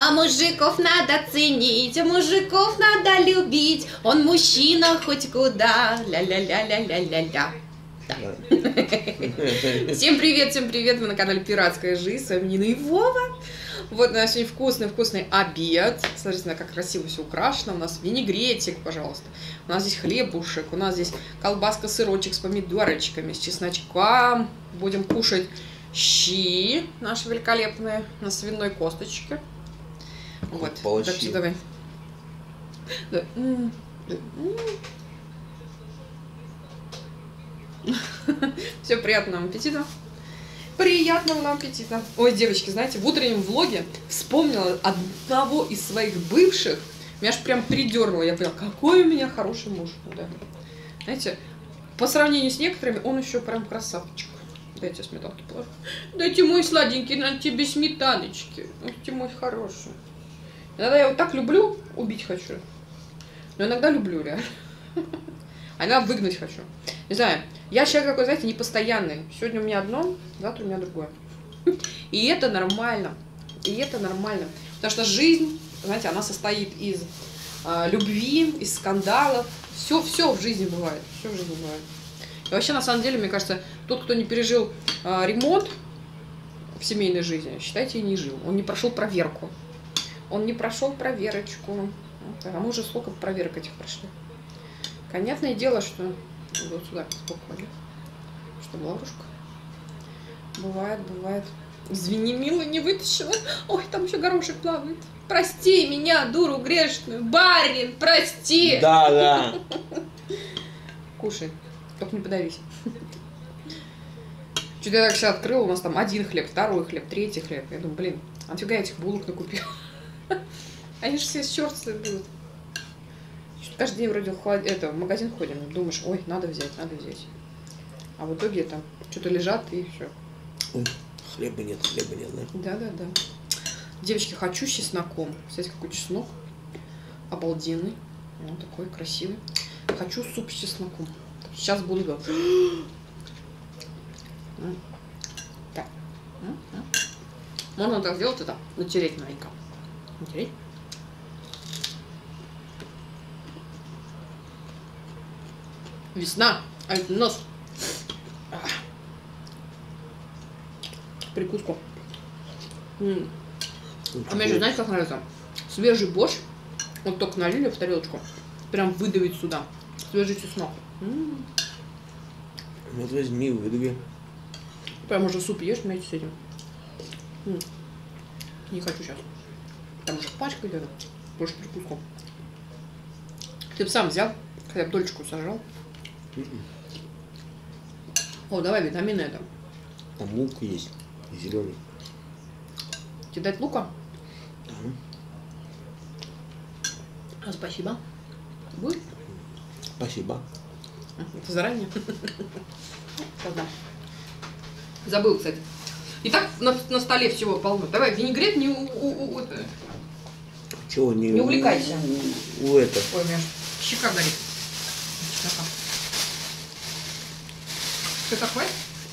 А мужиков надо ценить, а мужиков надо любить. Он мужчина хоть куда. Ля-ля-ля-ля-ля-ля-ля. Да. Всем привет, вы на канале Пиратская жизнь, с вами Нина и Вова. Вот у нас сегодня вкусный обед. Смотрите, как красиво все украшено. У нас винегретик, пожалуйста. У нас здесь хлебушек, у нас здесь колбаска, сырочек с помидорочками, с чесночком. Будем кушать щи наши великолепные на свиной косточке. Вот, так что давай. Все, приятного вам аппетита. Приятного нам аппетита. Ой, девочки, знаете, в утреннем влоге вспомнила одного из своих бывших. Меня аж прям передернуло. Я поняла, какой у меня хороший муж. Да. Знаете, по сравнению с некоторыми, он еще прям красавчик. Дайте сметанки положу. Дайте мой сладенький, на тебе сметаночки. Дайте мой хороший. Иногда я вот так люблю, убить хочу. Но иногда люблю, реально. А иногда выгнать хочу. Не знаю, я человек такой, знаете, непостоянный. Сегодня у меня одно, завтра у меня другое. И это нормально. И это нормально. Потому что жизнь, знаете, она состоит из любви, из скандалов. Все в жизни бывает. Все в жизни бывает. И вообще, на самом деле, мне кажется, тот, кто не пережил ремонт в семейной жизни, считайте, и не жил. Он не прошел проверку. Он не прошел проверочку. А мы уже сколько проверок этих прошли. Понятное дело, что... Вот сюда спокойно. Что, лаврушка? Бывает. Извини, милая, не вытащила. Ой, там еще горошек плавает. Прости меня, дуру грешную. Барин, прости. Да. Кушай. Только не подавись. Что-то я так сейчас открыла. У нас там один хлеб, второй хлеб, третий хлеб. Я думаю, блин, а фига я этих булок накупила. Они же все с черствые будут. Каждый день вроде в магазин ходим, думаешь, ой, надо взять. А в итоге там что-то лежат и все. Ой, хлеба нет, да? Да. Девочки, хочу с чесноком. Кстати, какой чеснок. Обалденный. Он такой красивый. Хочу суп с чесноком. Сейчас буду делать. Так. Можно так сделать это, натереть маленько. Натереть. Весна, а это нос. Прикуску. А мне же, знаете, как нравится? Свежий борщ. Вот только налили в тарелочку. Прям выдавить сюда. Свежий чеснок. Вот возьми, выдави. Прям уже суп ешь вместе с этим. Не хочу сейчас. Там уже пачка идет. Больше прикуску. Ты бы сам взял, хотя бы дольчику сажал. О, давай витамины это. Там лук есть, зеленый. Тебе дать лука? Да. Спасибо. Будет? Спасибо. Это заранее. Забыл, кстати. Итак, на столе всего полно. Давай, винегрет Чего не увлекайся. У это. Ой, у меня щека горит. Что такое?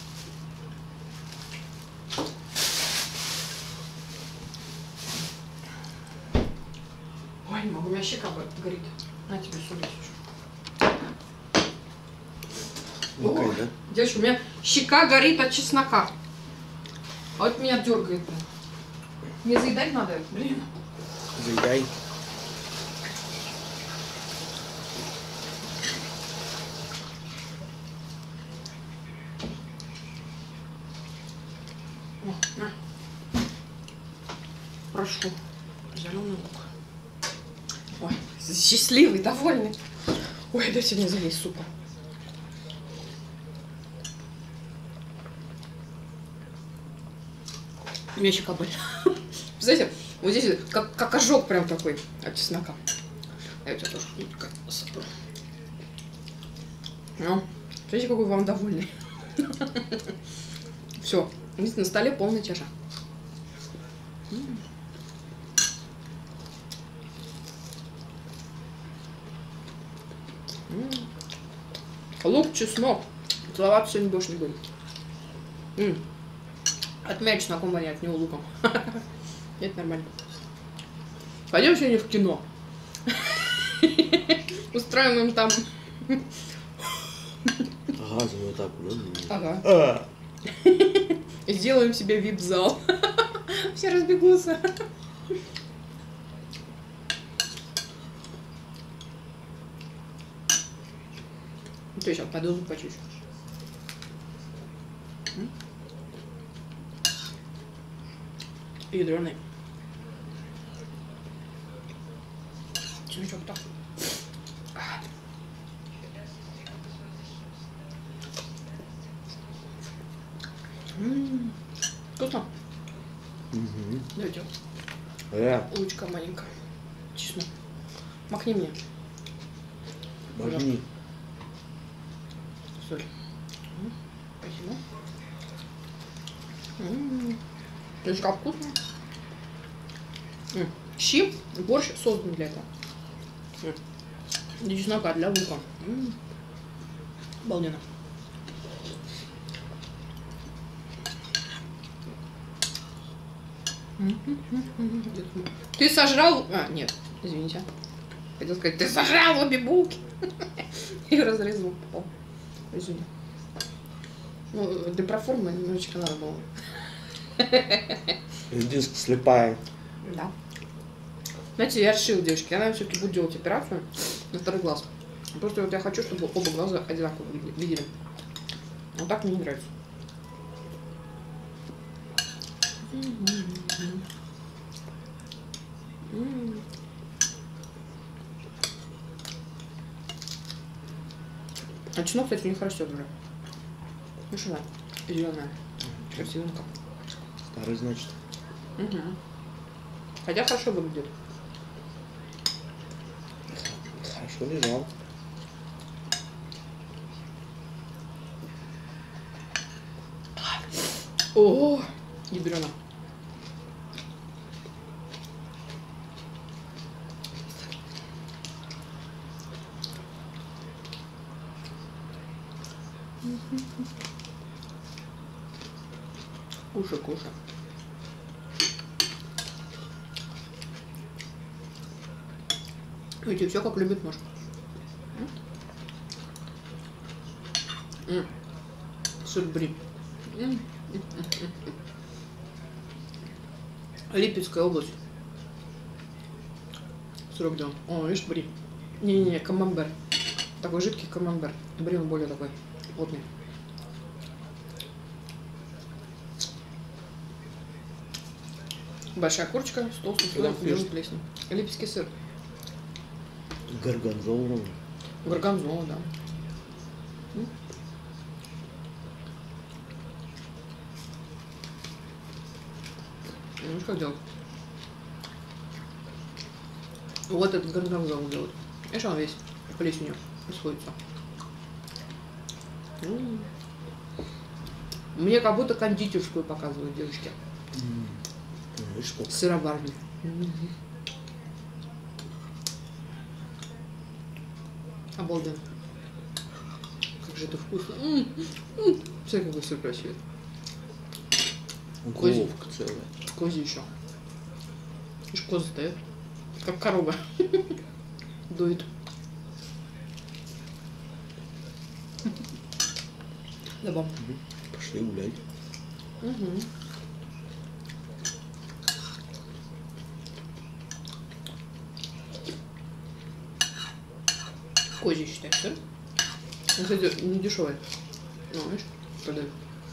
Ой, не могу, у меня щека горит. На тебе соль еще. Лукай, да? Девочка, у меня щека горит от чеснока. А вот меня дергает. Мне заедать надо, блин. Заедай. На. Прошу. Зеленый лук. Ой, счастливый, довольный. Ой, дайте мне залезть супа. У меня щека болит. Знаете, вот здесь как ожог прям такой от чеснока. Я у тебя тоже сопру. Ну, смотрите, какой вам довольный. Все, видите, на столе полная чаша. Лук, чеснок. Целоваться сегодня больше не будем. От меня чесноком воняет, не луком. Это нормально. Пойдем сегодня в кино. Устраиваем им там. Газовую атаку, да? Ага. И сделаем себе вип-зал. Все разбегутся. Ну что, сейчас пойду зуб почищу. Ядреный. Чесночок так. Вкусно. Угу. Давайте. Лучка маленькая. Чеснок. Макни мне. Возьми. Соль. Спасибо. Это как вкусно. Щи, борщ создан для этого. Для чеснока, для лука. Обалденно. Ты сожрал... А, нет, извините. Хотел сказать, ты сожрал обе булки. И разрезал пол. Извини. Ну, для проформы немножечко надо было. Диск слепая. Да. Знаете, я решила, девочки, я, наверное, все-таки буду делать операцию на второй глаз. Просто вот я хочу, чтобы оба глаза одинаково видели. Вот так мне не нравится. А чеснок, кстати, у них растет уже. Ну что, да, зеленая. Красивенько. Старый, значит. Угу. Хотя хорошо выглядит. Хорошо лежал. О, ядрёно. Кушай, кушай. Видите, все как любит муж. Сыр бри. Липецкая область. Сырок делал. О, видишь, бри. Не-не-не, камамбер. Такой жидкий камамбер. Бри он более такой плотный. Большая курочка с толстым слоем белой плесени. Липецкий сыр. Горгонзола. Горгонзола, да. Ну, что делать? Вот этот горгонзол делают. Видишь, он весь плесенью исходится. Мне как будто кондитерскую показывают девочки. Ну и что? Сыроварню. Обалденно. Как же это вкусно. Смотри, какой сыр красивый. Головка целая. Козий еще. Видишь, коза стоит. Как корова. Дует. Добавь. Пошли гулять. Угу. Козий, считай, сыр. Он, кстати, не дешевый. Ну, видишь, продают.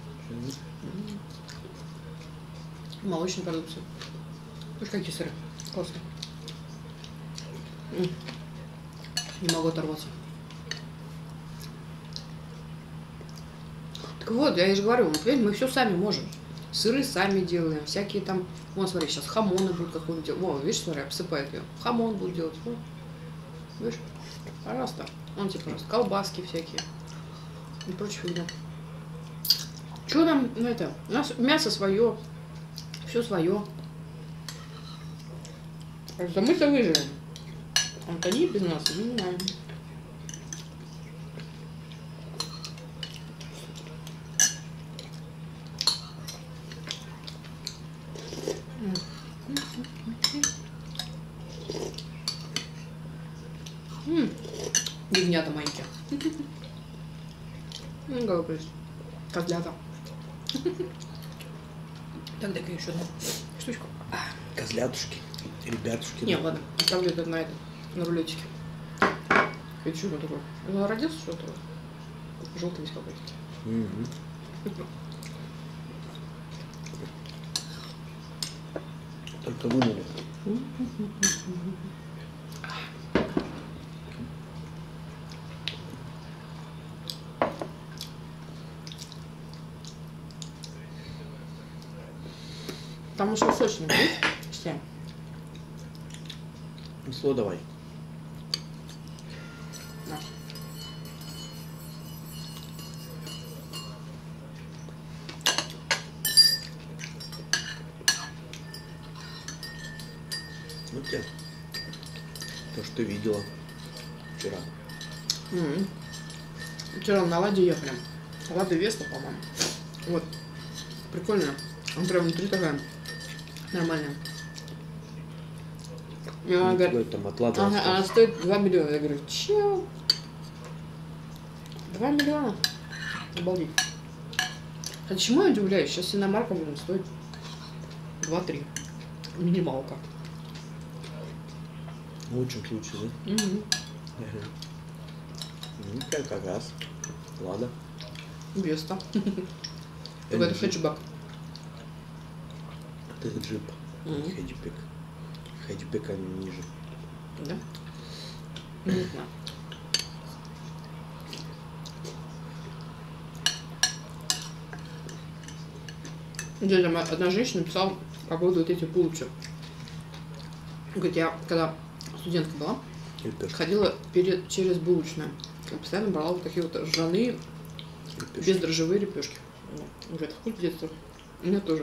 Молочная продукция. Видишь, какие сыры. Классные. Не могу оторваться. Так вот, я же говорю, мы все сами можем. Сыры сами делаем, всякие там... Вон, смотри, сейчас хамоны будут какой-нибудь делать. Вон, видишь, смотри, обсыпает ее. Хамон будут делать. Вон. Видишь? Пожалуйста. Вон тебе, пожалуйста, колбаски всякие. И прочее фигня. Что нам, ну это, у нас мясо свое, все свое. Да мы-то выживем. А они без нас, не знаем. Ягнята маленькие. Ну, говоришь. Козлята. Так, дай-ка еще одну штучку. Козлятушки, ребятушки. Не, ладно, оставлю это на рулетике. Это что такое? Он родился что-то? Желтый весь какой-то. Только вымыли. Там еще сочный будет. Все. Сло давай. На. Ну тебе. То, что видела вчера. Вчера на Ладе ехали. Лада Веста, по-моему. Вот. Прикольно. Он прям внутри такая нормальная. И она говорит, Там от Лады ага, она стоит 2 миллиона. Я говорю, че? 2 миллиона? Обалдеть. А чему я удивляюсь? Сейчас иномарка, блин, стоит 2-3. Минималка. Очень лучше, да? Ну, как раз. Лада. Веста. Это хэтчбэк. Это джип. Хэтчбэк. Хэтчбэк они ниже. Да? Не знаю. Где-то одна женщина писала по поводу вот этих булочек. Говорит, я когда студентка была, ходила через булочную. И постоянно брала вот такие вот ржаные, бездрожжевые лепешки. Говорит, вкус детства. У меня тоже.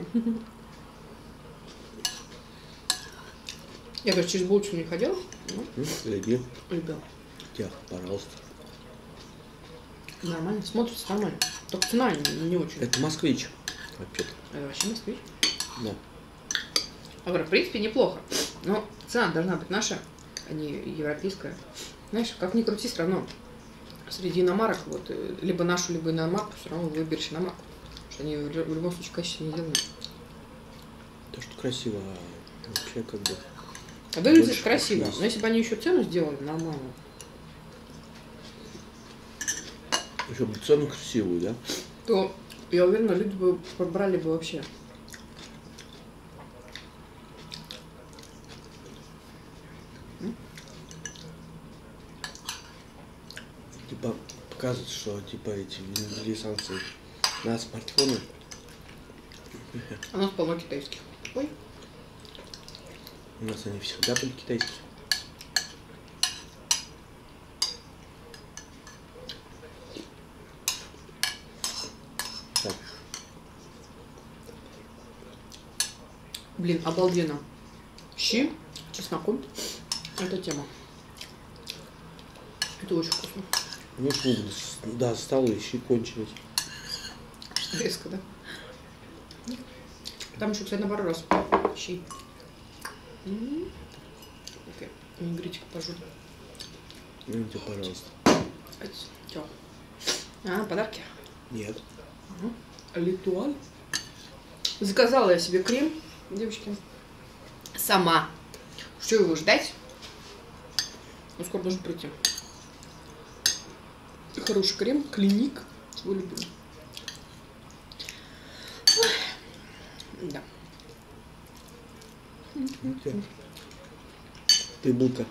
Я, говорит, через булочную не ходила. Любил. Любила. Тебя, пожалуйста. Нормально, смотрится нормально. Только цена не очень. Это москвич. Вообще-то. Это вообще москвич. Да. Я говорю, в принципе, неплохо. Но цена должна быть наша, а не европейская. Знаешь, как ни крути, все равно среди иномарок, вот, либо нашу, либо иномарку, все равно выберешь иномарку. Потому что они в любом случае качественно сделаны. То, что красиво, вообще как бы... А выглядит красиво. Но если бы они еще цену сделали нормально. Еще бы цену красивую, да? То, я уверена, люди бы побрали бы вообще. Типа показывают, что типа эти ввели санкции на смартфоны. У нас полно китайских. Ой. У нас они всегда были китайские. Так. Блин, обалденно. Щи, чесноком. Это тема. Это очень вкусно. Ну что, да, стало и щи кончились. Резко, да? Там еще, кстати, на пару раз. Щи. Окей. Ингридик пожуй. Ну, тебе, пожалуйста. Чё? А, подарки? Нет. Литуаль. Заказала я себе крем, девочки. Сама. Что его ждать? Он скоро должен прийти. Хороший крем, Клиник. Свой любимый. Да. Ты булка.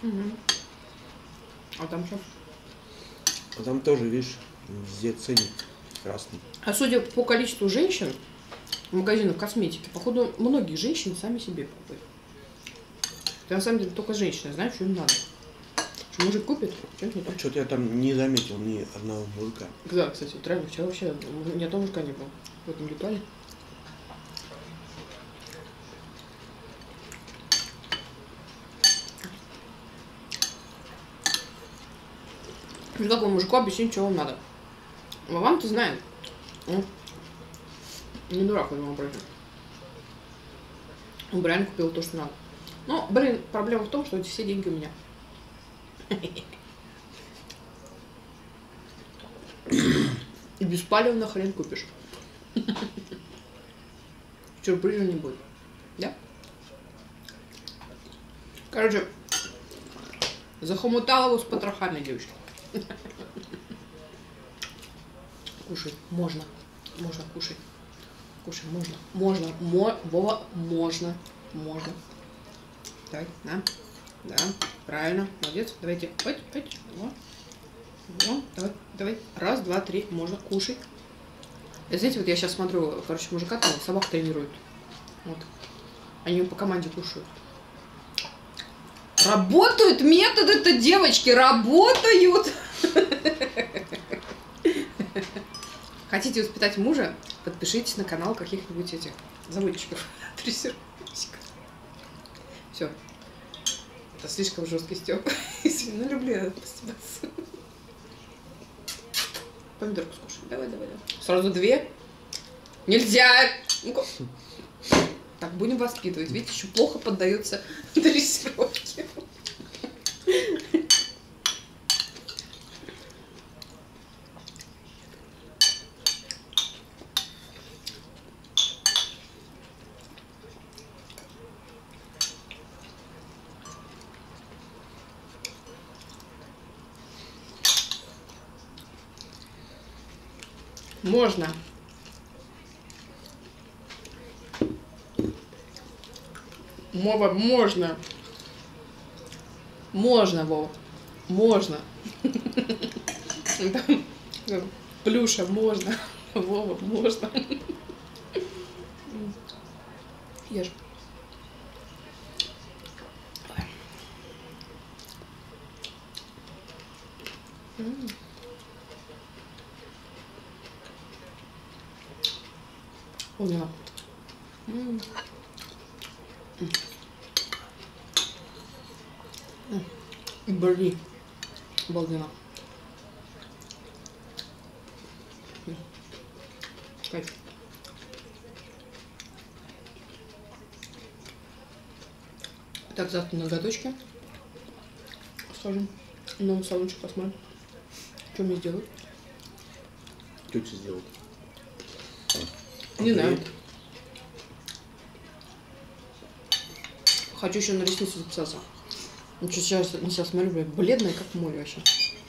А там что? А там тоже, видишь, везде ценник красный. А судя по количеству женщин в магазинах косметики, походу, многие женщины сами себе покупают. Это на самом деле только женщины знают, что им надо. Что мужик купит, что-нибудь не то. Что-то я там не заметил ни одного мужика. Да, кстати, вот реально, вчера вообще ни одного мужика не было в этом ритуале. Какому мужику объяснить, что вам надо. А вам-то знает. Он не дурак в этом вопросе. Он реально купил то, что надо. Но, блин, проблема в том, что эти все деньги у меня. И беспалевно хрен купишь. Сюрприза не будет. Да? Короче, захомутала его с потрохами, девочки. Кушай, можно. Можно кушать. Кушай, можно. Можно. Вова, можно. Можно. Давай, на. Да, правильно. Молодец. Давайте. Вот. Давай, давай. Раз, два, три. Можно. Кушай. И знаете, вот я сейчас смотрю, короче, мужика там собак тренируют. Вот. Они по команде кушают. Работают методы-то, девочки, работают! Хотите воспитать мужа? Подпишитесь на канал каких-нибудь этих заводчиков. Дрессировщиков. Все. Это слишком жесткий стёб. Ну, люблю я постебаться. Помидорку скушай. Давай. Сразу 2. Нельзя! Ну-ка. Так, будем воспитывать. Видите, еще плохо поддается дрессировке. Можно. Вова, можно. Можно, Вова. Можно. Плюша, можно. Вова, можно. Ешь. О, да. Блин. Обалденно. Кайф. Так, завтра на ноготочки схожим. Новый салончик посмотрим. Что мне сделают? Что тебе сделают? Не знаю. Хочу еще на ресницы записаться. Ну что, сейчас смотрю, блядь, бледная, как море вообще.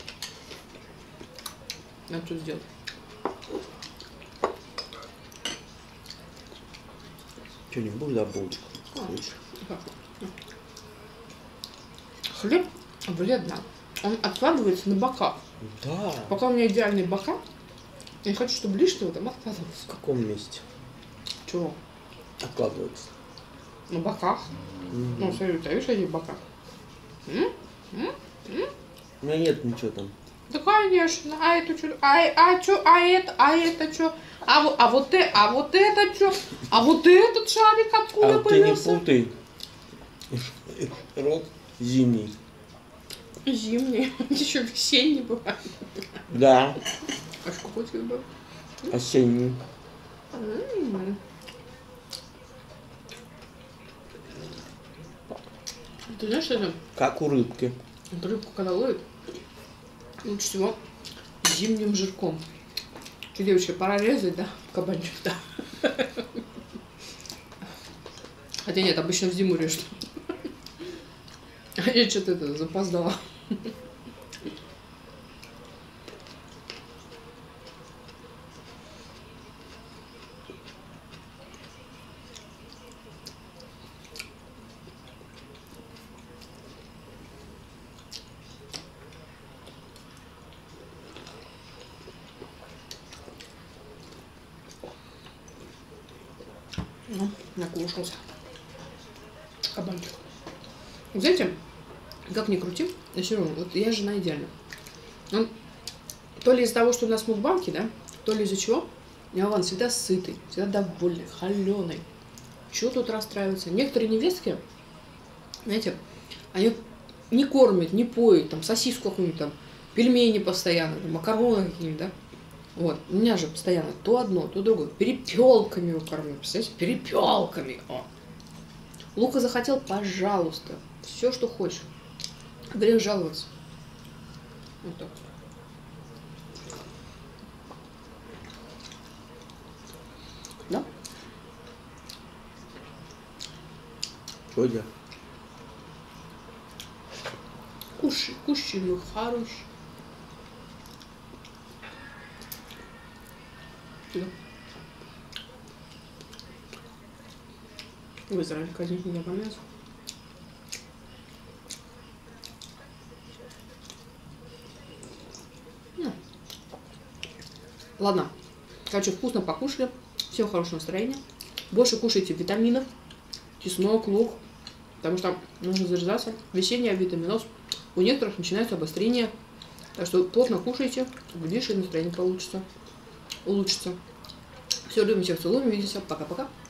Надо что сделать. Что, не будешь за булочку? Хлеб вредно. Он откладывается на бока. Да. Пока у меня идеальные бока, я хочу, чтобы лишнего там откладывался. В каком месте? Чего? Откладывается. На боках. Ну, смотри, у тебя видишь эти бока? У меня нет ничего там. Да, конечно. А это что? А это что? А вот это что? А вот этот шарик откуда появился? Ты не путай. Рот зимний. Зимний. Еще весенний бывает. Да. А что какой тебе был? Осенний. Ты знаешь, что это? Как у рыбки. Вот рыбку когда ловят, лучше всего зимним жирком. Что, девочки, пора резать, да? Кабанчик, да. Хотя нет, обычно в зиму режут. А я что-то это запоздала. Ну, накушался. Кабанчик. Знаете, как ни крути, но все равно, вот я жена идеальна. Он, то ли из-за того, что у нас мукбанки, да, то ли из-за чего, Вован всегда сытый, всегда довольный, холеный. Чего тут расстраиваться? Некоторые невестки, знаете, они не кормят, не поют, там, сосиску какую-нибудь, там, пельмени постоянно, там, макароны какие-нибудь, да. Вот, у меня же постоянно то одно, то другое. Перепелками его кормлю, представляете? Перепелками. О. Лука захотел, пожалуйста. Все, что хочешь. Грех жаловаться. Вот так. Вроде. Кушай, кушай, мой хороший. Да. В Израиле, конечно, не по мясу. Ладно. Короче, вкусно покушали. Всем хорошего настроения. Больше кушайте витаминов. Чеснок, лук. Потому что нужно заряжаться. Весенний витаминоз. У некоторых начинается обострение. Так что плотно кушайте. Глядишь, и настроение получится. Улучшится. Все, любим всех, целуем. Увидимся. Пока-пока.